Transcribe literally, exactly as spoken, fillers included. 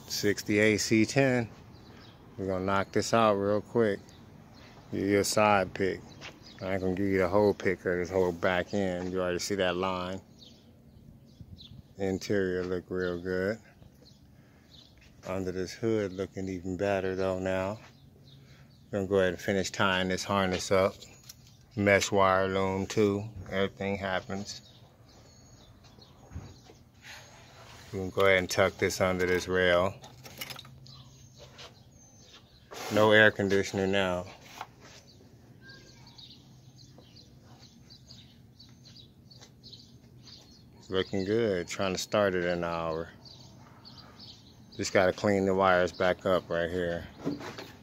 sixty-eight C ten. We're gonna knock this out real quick. Give you a side pick. I ain't gonna give you the whole pick of this whole back end. You already see that line. Interior look real good. Under this hood looking even better though now. Gonna go ahead and finish tying this harness up. Mesh wire loom too. Everything happens. We can go ahead and tuck this under this rail. No air conditioner now. It's looking good. Trying to start it in an hour. Just gotta clean the wires back up right here.